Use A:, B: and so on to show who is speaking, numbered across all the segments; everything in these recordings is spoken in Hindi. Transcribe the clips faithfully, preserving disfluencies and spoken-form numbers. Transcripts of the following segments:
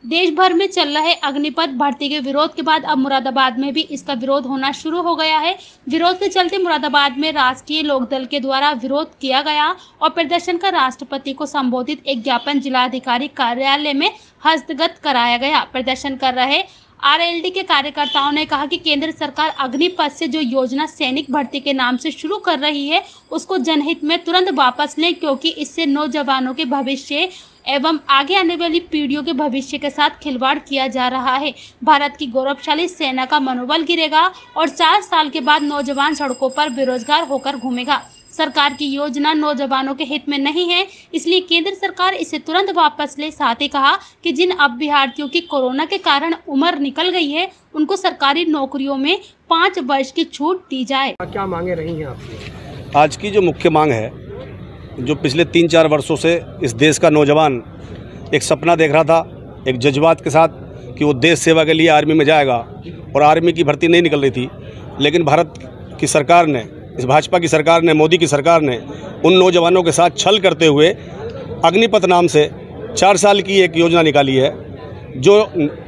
A: देश भर में चल रहे अग्निपथ भर्ती के विरोध के बाद अब मुरादाबाद में भी इसका विरोध होना शुरू हो गया है। विरोध के चलते मुरादाबाद में राष्ट्रीय लोकदल के द्वारा विरोध किया गया और प्रदर्शन का राष्ट्रपति को संबोधित एक ज्ञापन जिलाधिकारी कार्यालय में हस्तगत कराया गया। प्रदर्शन कर रहे आरएलडी के कार्यकर्ताओं ने कहा कि केंद्र सरकार अग्निपथ से जो योजना सैनिक भर्ती के नाम से शुरू कर रही है उसको जनहित में तुरंत वापस लें, क्योंकि इससे नौजवानों के भविष्य एवं आगे आने वाली पीढ़ियों के भविष्य के साथ खिलवाड़ किया जा रहा है। भारत की गौरवशाली सेना का मनोबल गिरेगा और चार साल के बाद नौजवान सड़कों पर बेरोजगार होकर घूमेगा। सरकार की योजना नौजवानों के हित में नहीं है, इसलिए केंद्र सरकार इसे तुरंत वापस ले। साथ ही कहा कि जिन अभ्यर्थियों की कोरोना के कारण उम्र निकल गई है उनको सरकारी नौकरियों में पाँच वर्ष की छूट दी जाए।
B: क्या मांगे रही हैं आपकी?
C: आज की जो मुख्य मांग है, जो पिछले तीन चार वर्षों से इस देश का नौजवान एक सपना देख रहा था, एक जज्बात के साथ कि वो देश सेवा के लिए आर्मी में जाएगा, और आर्मी की भर्ती नहीं निकल रही थी। लेकिन भारत की सरकार ने, इस भाजपा की सरकार ने, मोदी की सरकार ने उन नौजवानों के साथ छल करते हुए अग्निपथ नाम से चार साल की एक योजना निकाली है, जो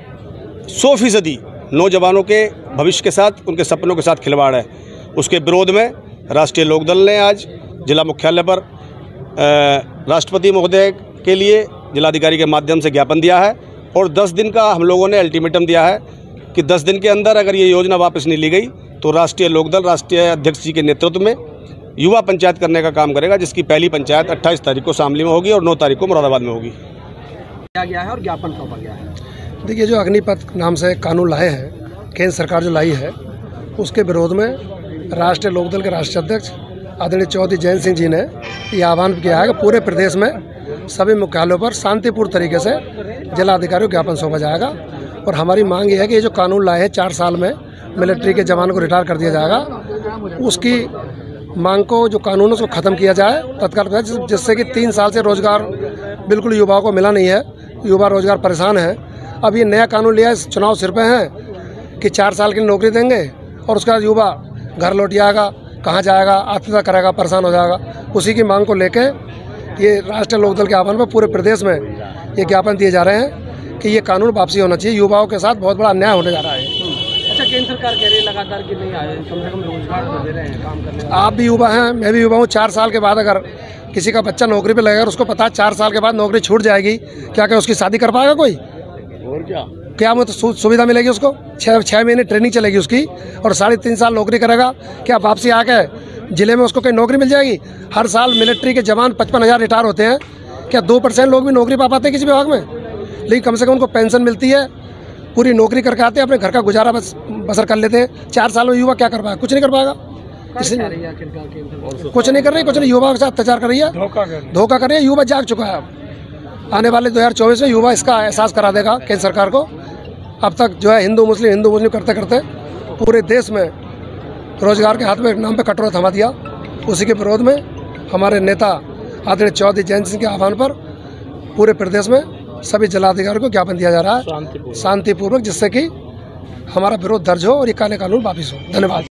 C: सौ फीसदी नौजवानों के भविष्य के साथ, उनके सपनों के साथ खिलवाड़ है। उसके विरोध में राष्ट्रीय लोकदल ने आज जिला मुख्यालय पर राष्ट्रपति महोदय के लिए जिलाधिकारी के माध्यम से ज्ञापन दिया है, और दस दिन का हम लोगों ने अल्टीमेटम दिया है कि दस दिन के अंदर अगर ये योजना वापस नहीं ली गई तो राष्ट्रीय लोकदल राष्ट्रीय अध्यक्ष जी के नेतृत्व में युवा पंचायत करने का काम करेगा, जिसकी पहली पंचायत अट्ठाईस तारीख को शामली में होगी और नौ तारीख को मुरादाबाद में होगी।
B: क्या गया है और ज्ञापन सौंपा गया है?
D: देखिए, जो अग्निपथ नाम से कानून लाए हैं, केंद्र सरकार जो लाई है, उसके विरोध में राष्ट्रीय लोकदल के राष्ट्रीय अध्यक्ष आदरणीय चौधरी जयंत सिंह जी ने ये आह्वान किया है कि पूरे प्रदेश में सभी मुख्यालयों पर शांतिपूर्ण तरीके से जिलाधिकारियों को ज्ञापन सौंपा जाएगा। और हमारी मांग ये है कि ये जो कानून लाए हैं, चार साल में मिलिट्री के जवान को रिटायर कर दिया जाएगा, उसकी मांग को, जो कानून है उसको ख़त्म किया जाए तत्काल, जिससे कि तीन साल से रोजगार बिल्कुल युवाओं को मिला नहीं है, युवा रोजगार परेशान है। अब ये नया कानून लिया है, चुनाव सिर पे हैं कि चार साल की नौकरी देंगे और उसके बाद युवा घर लौट जाएगा, कहाँ जाएगा, आत्महत्या करेगा, परेशान हो जाएगा। उसी की मांग को लेके ये राष्ट्रीय लोकदल के आह्वान पर पूरे प्रदेश में ये ज्ञापन दिए जा रहे हैं कि ये कानून वापसी होना चाहिए। युवाओं के साथ बहुत बड़ा अन्याय होने जा रहा है।
B: अच्छा, केंद्र सरकार कह रही है लगातार कि नहीं आए, कम से कम रोजगार तो दे रहे हैं, काम करने।
D: आप भी युवा हैं, मैं भी युवा हूँ। चार साल के बाद अगर किसी का बच्चा नौकरी पे लगेगा और उसको पता है चार साल के बाद नौकरी छूट जाएगी, क्या क्या उसकी शादी कर पाएगा कोई?
B: और क्या
D: क्या मतलब सु, सुविधा मिलेगी उसको? छः छः महीने ट्रेनिंग चलेगी उसकी और साढ़े तीन साल नौकरी करेगा, क्या वापसी आके जिले में उसको कहीं नौकरी मिल जाएगी? हर साल मिलिट्री के जवान पचपन हज़ार रिटायर होते हैं, क्या दो परसेंट लोग भी नौकरी पा पाते हैं किसी विभाग में? लेकिन कम से कम उनको पेंशन मिलती है, पूरी नौकरी करके आते हैं, अपने घर का गुजारा बस बसर कर लेते हैं। चार साल में युवा क्या कर पाएगा? कुछ नहीं कर पाएगा। इसलिए कुछ नहीं कर रही, कुछ नहीं, युवा के साथ अत्याचार कर रही है, धोखा कर रही है। युवा जाग चुका है। आने वाले दो हज़ार चौबीस में युवा इसका एहसास करा देगा केंद्र सरकार को। अब तक जो है हिंदू मुस्लिम हिंदू मुस्लिम करते करते पूरे देश में रोजगार के हाथ में नाम पे कटोरा थमा दिया। उसी के विरोध में हमारे नेता आदरणीय चौधरी जयंत सिंह के आह्वान पर पूरे प्रदेश में सभी जिलाधिकारियों को ज्ञापन दिया जा रहा है शांतिपूर्वक, जिससे कि हमारा विरोध दर्ज हो और ये काले कानून वापिस हो। धन्यवाद।